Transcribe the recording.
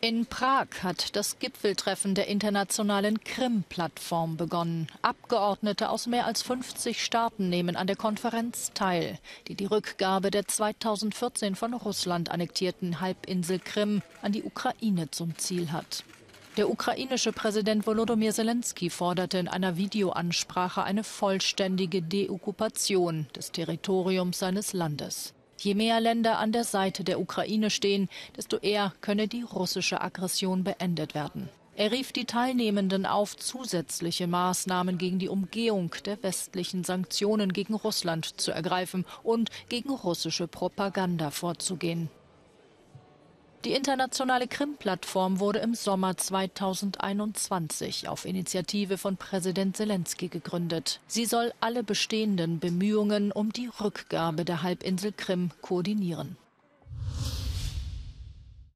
In Prag hat das Gipfeltreffen der internationalen Krim-Plattform begonnen. Abgeordnete aus mehr als 50 Staaten nehmen an der Konferenz teil, die die Rückgabe der 2014 von Russland annektierten Halbinsel Krim an die Ukraine zum Ziel hat. Der ukrainische Präsident Volodymyr Zelensky forderte in einer Videoansprache eine vollständige Deokkupation des Territoriums seines Landes. Je mehr Länder an der Seite der Ukraine stehen, desto eher könne die russische Aggression beendet werden. Er rief die Teilnehmenden auf, zusätzliche Maßnahmen gegen die Umgehung der westlichen Sanktionen gegen Russland zu ergreifen und gegen russische Propaganda vorzugehen. Die internationale Krim-Plattform wurde im Sommer 2021 auf Initiative von Präsident Zelensky gegründet. Sie soll alle bestehenden Bemühungen um die Rückgabe der Halbinsel Krim koordinieren.